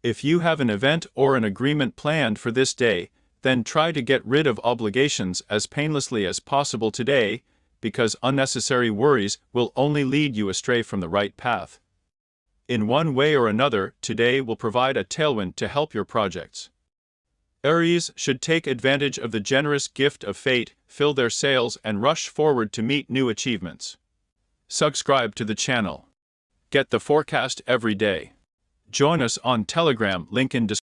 If you have an event or an agreement planned for this day, then try to get rid of obligations as painlessly as possible today, because unnecessary worries will only lead you astray from the right path. In one way or another, today will provide a tailwind to help your projects. Aries should take advantage of the generous gift of fate, fill their sails, and rush forward to meet new achievements. Subscribe to the channel. Get the forecast every day. Join us on Telegram, link in description.